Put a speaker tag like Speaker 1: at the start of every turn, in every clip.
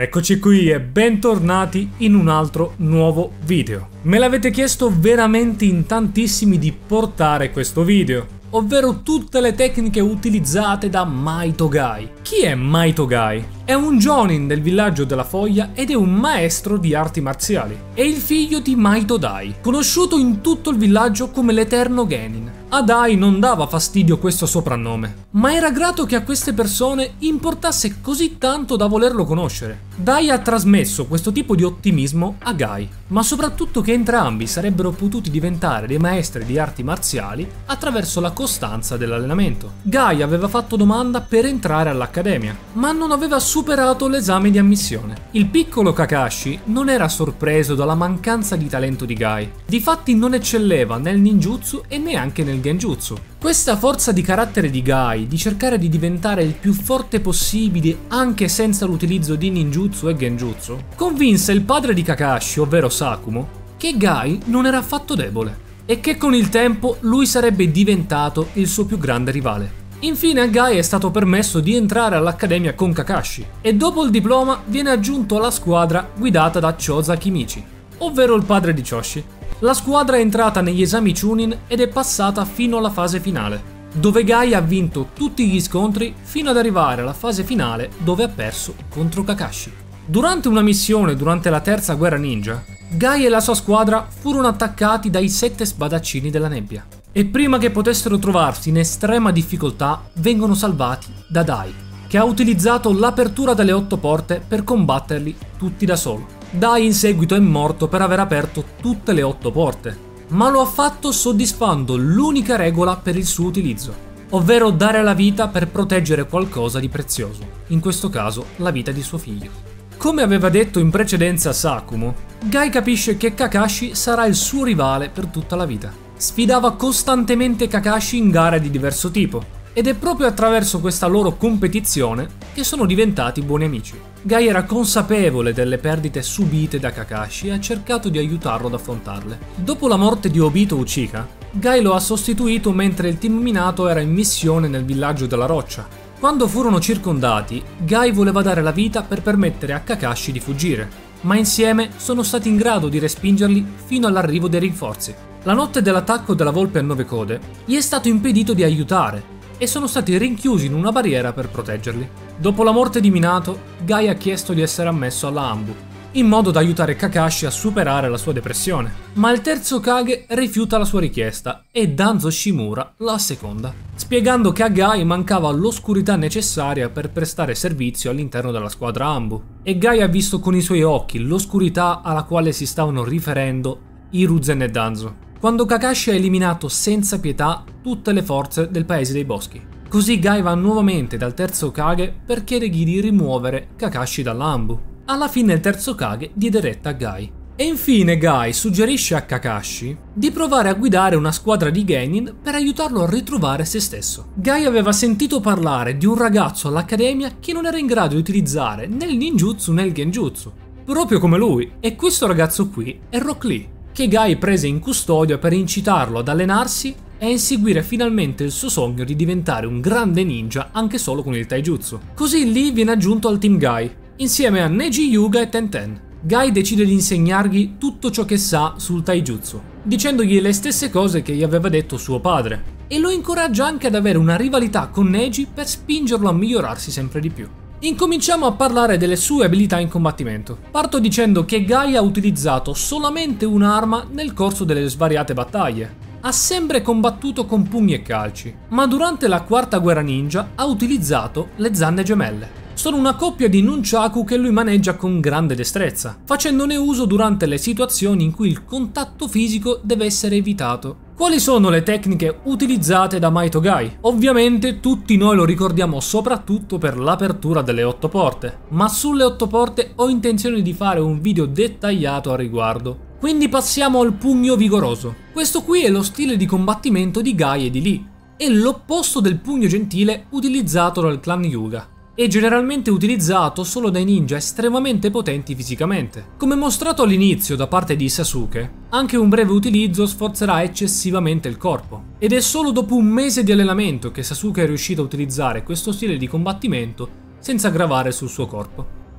Speaker 1: Eccoci qui e bentornati in un altro nuovo video. Me l'avete chiesto veramente in tantissimi di portare questo video, ovvero tutte le tecniche utilizzate da Might Ogai. Chi è Might Ogai? È un jonin del villaggio della Foglia ed è un maestro di arti marziali. È il figlio di Might Odai, conosciuto in tutto il villaggio come l'Eterno Genin. A Dai non dava fastidio questo soprannome, ma era grato che a queste persone importasse così tanto da volerlo conoscere. Dai ha trasmesso questo tipo di ottimismo a Gai, ma soprattutto che entrambi sarebbero potuti diventare dei maestri di arti marziali attraverso la costanza dell'allenamento. Gai aveva fatto domanda per entrare all'accademia, ma non aveva superato l'esame di ammissione. Il piccolo Kakashi non era sorpreso dalla mancanza di talento di Gai, difatti non eccelleva nel ninjutsu e neanche nel genjutsu. Questa forza di carattere di Gai di cercare di diventare il più forte possibile anche senza l'utilizzo di ninjutsu e genjutsu convinse il padre di Kakashi, ovvero Sakumo, che Gai non era affatto debole e che con il tempo lui sarebbe diventato il suo più grande rivale. Infine a Gai è stato permesso di entrare all'accademia con Kakashi e dopo il diploma viene aggiunto alla squadra guidata da Choza Kimichi, ovvero il padre di Choshi. La squadra è entrata negli esami Chunin ed è passata fino alla fase finale, dove Gai ha vinto tutti gli scontri fino ad arrivare alla fase finale dove ha perso contro Kakashi. Durante una missione durante la terza guerra ninja, Gai e la sua squadra furono attaccati dai 7 spadaccini della nebbia e prima che potessero trovarsi in estrema difficoltà vengono salvati da Dai, che ha utilizzato l'apertura delle 8 porte per combatterli tutti da solo. Dai in seguito è morto per aver aperto tutte le 8 porte, ma lo ha fatto soddisfando l'unica regola per il suo utilizzo, ovvero dare la vita per proteggere qualcosa di prezioso, in questo caso la vita di suo figlio. Come aveva detto in precedenza Sakumo, Gai capisce che Kakashi sarà il suo rivale per tutta la vita. Sfidava costantemente Kakashi in gare di diverso tipo, ed è proprio attraverso questa loro competizione che sono diventati buoni amici. Gai era consapevole delle perdite subite da Kakashi e ha cercato di aiutarlo ad affrontarle. Dopo la morte di Obito Uchiha, Gai lo ha sostituito mentre il team Minato era in missione nel villaggio della roccia. Quando furono circondati, Gai voleva dare la vita per permettere a Kakashi di fuggire, ma insieme sono stati in grado di respingerli fino all'arrivo dei rinforzi. La notte dell'attacco della Volpe a 9 code gli è stato impedito di aiutare e sono stati rinchiusi in una barriera per proteggerli. Dopo la morte di Minato, Gai ha chiesto di essere ammesso alla Anbu, in modo da aiutare Kakashi a superare la sua depressione. Ma il terzo Kage rifiuta la sua richiesta e Danzo Shimura la asseconda, spiegando che a Gai mancava l'oscurità necessaria per prestare servizio all'interno della squadra Anbu. E Gai ha visto con i suoi occhi l'oscurità alla quale si stavano riferendo Hiruzen e Danzo, quando Kakashi ha eliminato senza pietà tutte le forze del Paese dei Boschi. Così Gai va nuovamente dal terzo Kage per chiedergli di rimuovere Kakashi dalla Anbu. Alla fine il terzo Kage diede retta a Gai. E infine Gai suggerisce a Kakashi di provare a guidare una squadra di Genin per aiutarlo a ritrovare se stesso. Gai aveva sentito parlare di un ragazzo all'accademia che non era in grado di utilizzare né il ninjutsu né il genjutsu, proprio come lui, e questo ragazzo qui è Rock Lee, che Gai prese in custodia per incitarlo ad allenarsi e a inseguire finalmente il suo sogno di diventare un grande ninja anche solo con il taijutsu. Così Lee viene aggiunto al team Gai, insieme a Neji Hyuga e Tenten. Gai decide di insegnargli tutto ciò che sa sul taijutsu, dicendogli le stesse cose che gli aveva detto suo padre, e lo incoraggia anche ad avere una rivalità con Neji per spingerlo a migliorarsi sempre di più. Incominciamo a parlare delle sue abilità in combattimento. Parto dicendo che Gai ha utilizzato solamente un'arma nel corso delle svariate battaglie. Ha sempre combattuto con pugni e calci, ma durante la quarta guerra ninja ha utilizzato le zanne gemelle. Sono una coppia di nunchaku che lui maneggia con grande destrezza, facendone uso durante le situazioni in cui il contatto fisico deve essere evitato. Quali sono le tecniche utilizzate da Might Ogai? Ovviamente tutti noi lo ricordiamo soprattutto per l'apertura delle 8 porte, ma sulle 8 porte ho intenzione di fare un video dettagliato a riguardo. Quindi passiamo al pugno vigoroso. Questo qui è lo stile di combattimento di Gai e di Lee, è l'opposto del pugno gentile utilizzato dal clan Hyuga. È generalmente utilizzato solo dai ninja estremamente potenti fisicamente. Come mostrato all'inizio da parte di Sasuke, anche un breve utilizzo sforzerà eccessivamente il corpo. Ed è solo dopo un mese di allenamento che Sasuke è riuscito a utilizzare questo stile di combattimento senza gravare sul suo corpo.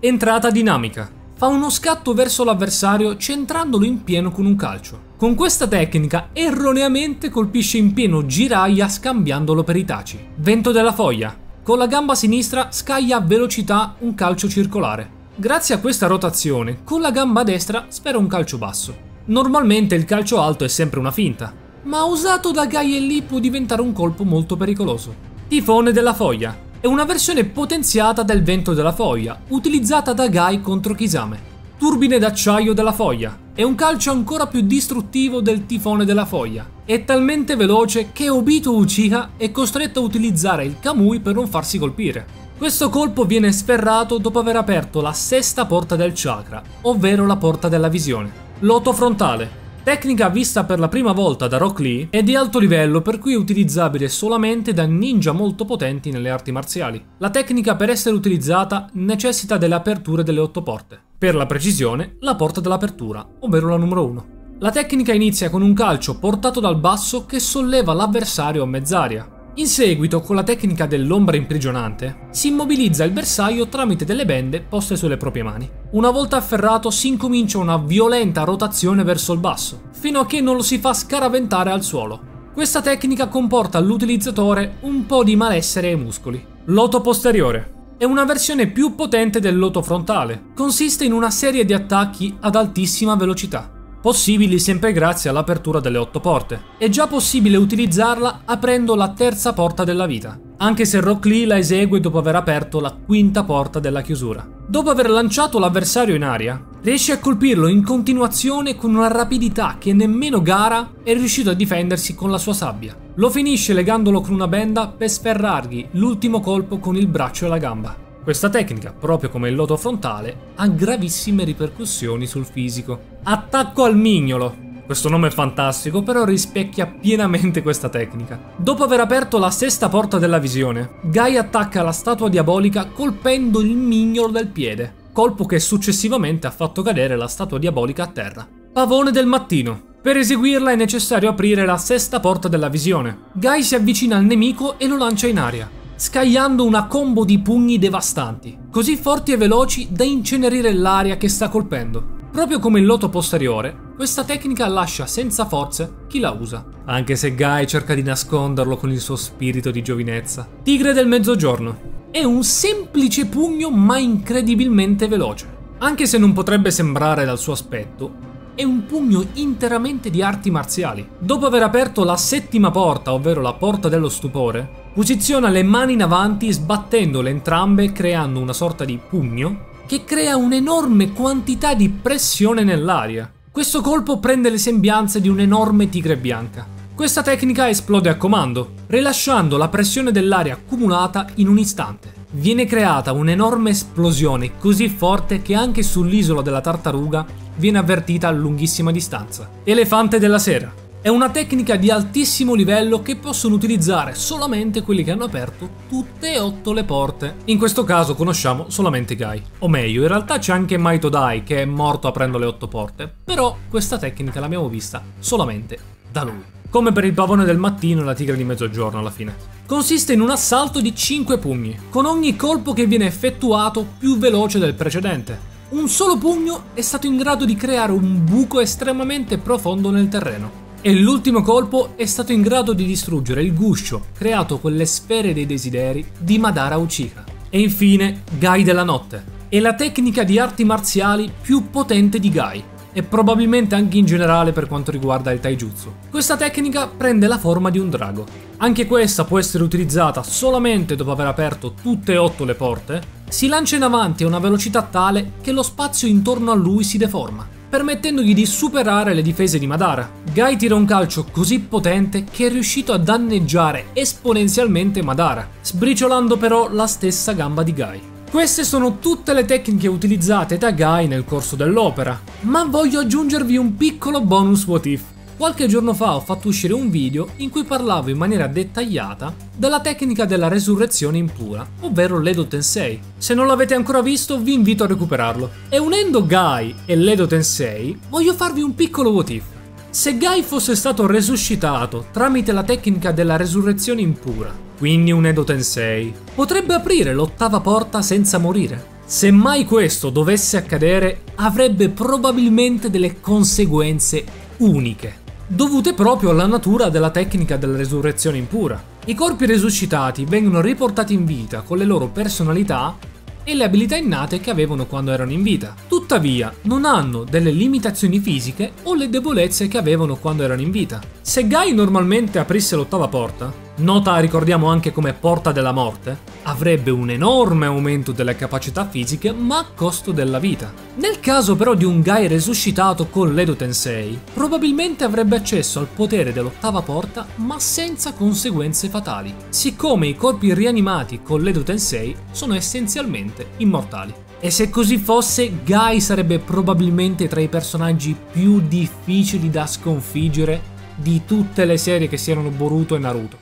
Speaker 1: Entrata dinamica. Fa uno scatto verso l'avversario centrandolo in pieno con un calcio. Con questa tecnica erroneamente colpisce in pieno Jiraiya scambiandolo per Itachi. Vento della foglia. Con la gamba sinistra scaglia a velocità un calcio circolare. Grazie a questa rotazione, con la gamba destra sfera un calcio basso. Normalmente il calcio alto è sempre una finta, ma usato da Guy e Lee può diventare un colpo molto pericoloso. Tifone della foglia. È una versione potenziata del vento della foglia, utilizzata da Guy contro Kisame. Turbine d'acciaio della foglia. È un calcio ancora più distruttivo del tifone della foglia. È talmente veloce che Obito Uchiha è costretto a utilizzare il Kamui per non farsi colpire. Questo colpo viene sferrato dopo aver aperto la sesta porta del chakra, ovvero la porta della visione. Loto frontale. Tecnica vista per la prima volta da Rock Lee è di alto livello, per cui è utilizzabile solamente da ninja molto potenti nelle arti marziali. La tecnica, per essere utilizzata, necessita delle aperture delle 8 porte. Per la precisione, la porta dell'apertura, ovvero la numero 1. La tecnica inizia con un calcio portato dal basso che solleva l'avversario a mezz'aria. In seguito, con la tecnica dell'ombra imprigionante, si immobilizza il bersaglio tramite delle bende poste sulle proprie mani. Una volta afferrato si incomincia una violenta rotazione verso il basso, fino a che non lo si fa scaraventare al suolo. Questa tecnica comporta all'utilizzatore un po' di malessere ai muscoli. Loto posteriore. È una versione più potente del loto frontale. Consiste in una serie di attacchi ad altissima velocità, possibili sempre grazie all'apertura delle 8 porte. È già possibile utilizzarla aprendo la terza porta della vita, anche se Rock Lee la esegue dopo aver aperto la quinta porta della chiusura. Dopo aver lanciato l'avversario in aria, riesce a colpirlo in continuazione con una rapidità che nemmeno Gaara è riuscito a difendersi con la sua sabbia. Lo finisce legandolo con una benda per sferrargli l'ultimo colpo con il braccio e la gamba. Questa tecnica, proprio come il loto frontale, ha gravissime ripercussioni sul fisico. Attacco al mignolo. Questo nome è fantastico, però rispecchia pienamente questa tecnica. Dopo aver aperto la sesta porta della visione, Guy attacca la statua diabolica colpendo il mignolo del piede, colpo che successivamente ha fatto cadere la statua diabolica a terra. Pavone del mattino. Per eseguirla è necessario aprire la sesta porta della visione. Guy si avvicina al nemico e lo lancia in aria, scagliando una combo di pugni devastanti, così forti e veloci da incenerire l'aria che sta colpendo. Proprio come il loto posteriore, questa tecnica lascia senza forze chi la usa, anche se Guy cerca di nasconderlo con il suo spirito di giovinezza. Tigre del mezzogiorno. È un semplice pugno ma incredibilmente veloce. Anche se non potrebbe sembrare dal suo aspetto, è un pugno interamente di arti marziali. Dopo aver aperto la settima porta, ovvero la porta dello stupore, posiziona le mani in avanti sbattendole entrambe, creando una sorta di pugno che crea un'enorme quantità di pressione nell'aria. Questo colpo prende le sembianze di un'enorme tigre bianca. Questa tecnica esplode a comando, rilasciando la pressione dell'aria accumulata in un istante. Viene creata un'enorme esplosione così forte che anche sull'isola della tartaruga viene avvertita a lunghissima distanza. Elefante della sera. È una tecnica di altissimo livello che possono utilizzare solamente quelli che hanno aperto tutte e 8 le porte. In questo caso conosciamo solamente Guy. O meglio, in realtà c'è anche Maito Dai che è morto aprendo le 8 porte, però questa tecnica l'abbiamo vista solamente da lui. Come per il pavone del mattino e la tigre di mezzogiorno alla fine. Consiste in un assalto di 5 pugni, con ogni colpo che viene effettuato più veloce del precedente. Un solo pugno è stato in grado di creare un buco estremamente profondo nel terreno. E l'ultimo colpo è stato in grado di distruggere il guscio creato con le sfere dei desideri di Madara Uchiha. E infine, Guy della notte. È la tecnica di arti marziali più potente di Guy, e probabilmente anche in generale per quanto riguarda il taijutsu. Questa tecnica prende la forma di un drago. Anche questa può essere utilizzata solamente dopo aver aperto tutte e 8 le porte. Si lancia in avanti a una velocità tale che lo spazio intorno a lui si deforma, permettendogli di superare le difese di Madara. Guy tira un calcio così potente che è riuscito a danneggiare esponenzialmente Madara, sbriciolando però la stessa gamba di Guy. Queste sono tutte le tecniche utilizzate da Guy nel corso dell'opera, ma voglio aggiungervi un piccolo bonus what if. Qualche giorno fa ho fatto uscire un video in cui parlavo in maniera dettagliata della tecnica della resurrezione impura, ovvero l'Edo Tensei. Se non l'avete ancora visto vi invito a recuperarlo. E unendo Guy e l'Edo Tensei voglio farvi un piccolo what if. Se Guy fosse stato resuscitato tramite la tecnica della resurrezione impura, quindi un Edo Tensei, potrebbe aprire l'ottava porta senza morire. Se mai questo dovesse accadere, avrebbe probabilmente delle conseguenze uniche, dovute proprio alla natura della tecnica della resurrezione impura. I corpi resuscitati vengono riportati in vita con le loro personalità e le abilità innate che avevano quando erano in vita. Tuttavia, non hanno delle limitazioni fisiche o le debolezze che avevano quando erano in vita. Se Guy normalmente aprisse l'ottava porta, nota ricordiamo anche come porta della morte, avrebbe un enorme aumento delle capacità fisiche ma a costo della vita. Nel caso però di un Guy resuscitato con l'Edo Tensei, probabilmente avrebbe accesso al potere dell'ottava porta ma senza conseguenze fatali, siccome i corpi rianimati con l'Edo Tensei sono essenzialmente immortali. E se così fosse, Guy sarebbe probabilmente tra i personaggi più difficili da sconfiggere di tutte le serie che siano Boruto e Naruto.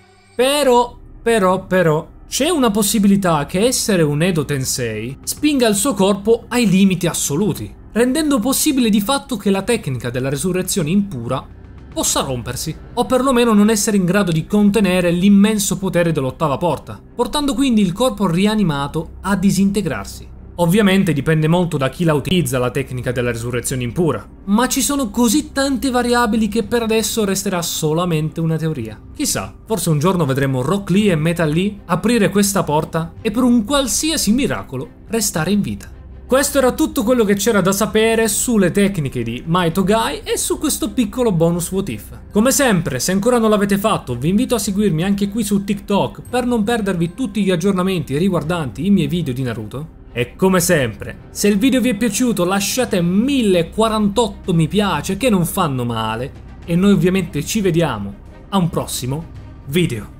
Speaker 1: Però, c'è una possibilità che essere un Edo Tensei spinga il suo corpo ai limiti assoluti, rendendo possibile di fatto che la tecnica della resurrezione impura possa rompersi, o perlomeno non essere in grado di contenere l'immenso potere dell'ottava porta, portando quindi il corpo rianimato a disintegrarsi. Ovviamente dipende molto da chi la utilizza la tecnica della resurrezione impura, ma ci sono così tante variabili che per adesso resterà solamente una teoria. Chissà, forse un giorno vedremo Rock Lee e Metal Lee aprire questa porta e per un qualsiasi miracolo restare in vita. Questo era tutto quello che c'era da sapere sulle tecniche di Mahito Guy e su questo piccolo bonus what if. Come sempre, se ancora non l'avete fatto, vi invito a seguirmi anche qui su TikTok per non perdervi tutti gli aggiornamenti riguardanti i miei video di Naruto. E come sempre, se il video vi è piaciuto lasciate 1048 mi piace che non fanno male e noi ovviamente ci vediamo a un prossimo video.